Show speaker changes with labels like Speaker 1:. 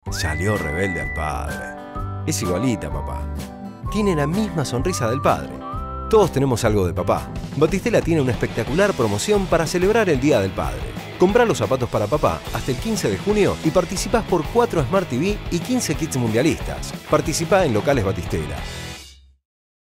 Speaker 1: Salió rebelde al padre. Es igualita, papá. Tiene la misma sonrisa del padre. Todos tenemos algo de papá. Batistela tiene una espectacular promoción para celebrar el Día del Padre. Comprá los zapatos para papá hasta el 15 de junio y participás por 4 Smart TV y 15 kits mundialistas. Participá en locales Batistela.